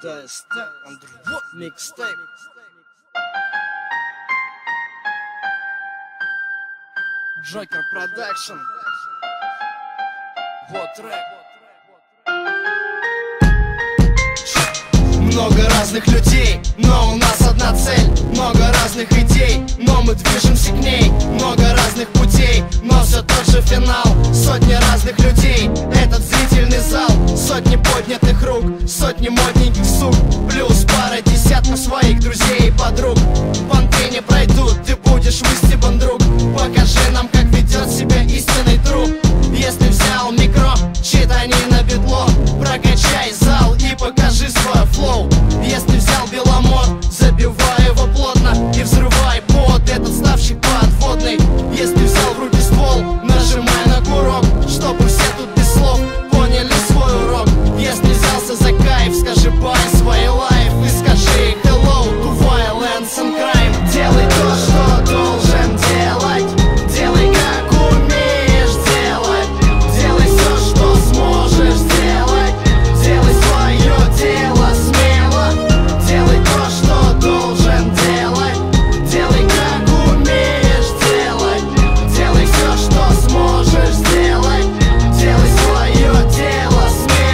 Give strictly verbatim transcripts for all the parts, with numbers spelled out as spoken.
ДСТ, Андервуд, микстейп. Джокер Продакшн. Вот трек. Много разных людей, но у нас одна цель. Много разных идей, но мы движемся к ней. Много разных путей, но все тот же финал. Сотни разных людей, этот зрительный зал. Сотни поднятых рук, сотни модненьких сук. Плюс пара десятков своих друзей и подруг. Понты не пройдут, ты будешь выстебан, друг. Покажи нам, как ведет себя истинный друг. Если взял микро, читани на бедло, прокачай зал и покажи свой флоу. Если взял беломор, забивай его плотно и взрывай под этот ставший подводный. Если взял в руки ствол, нажимай на курок, чтобы все тут без слов поняли свой урок. Если взялся за кайф, скажи бай свой лайф и скажи hello to violence and crime. Делай то, что должен делать, делай как умеешь делать, делай все, что сможешь сделать, делай свое дело смело, делай то, что должен делать, делай как умеешь делать, делай все, что сможешь сделать, делай свое дело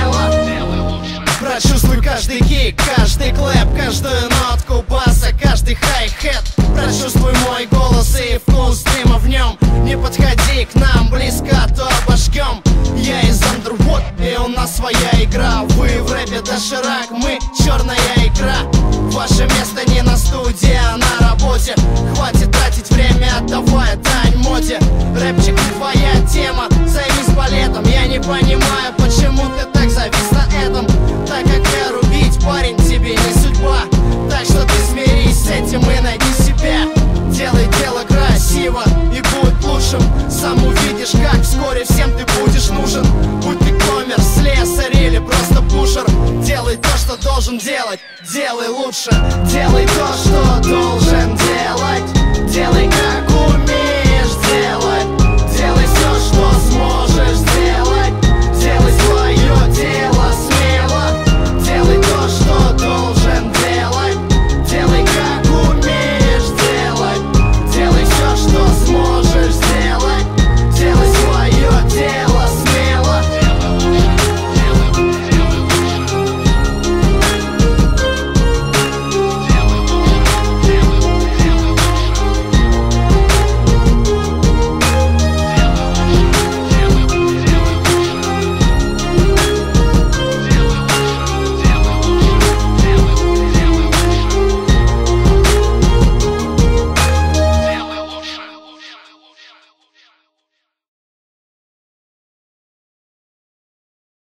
смело. Прочувствуй каждый кик, каждый клэп, каждую нотку баса, каждый хай-хет. Прочувствуй мой голос и вкус дыма в нем. Не подходи к нам близко, то обожгем. Я из Андервуд, и у нас своя игра. Вы в рэпе доширак, мы черная икра. Ваше место не на студии, а на работе. Хватит тратить время, отдавая дань моде. Рэпчик не твоя тема, займись балетом. Я не понимаю, почему ты так завис на этом. Так как я рубить, парень, тебе не судьба. Так что ты смирись с этим и найди себя. Делай дело красиво и будь лучшим. Сам увидишь, как вскоре всем ты будешь нужен. Будь ты коммер, слесарь или просто пушер. Делай то, что должен делать, делай лучше. Делай то, что должен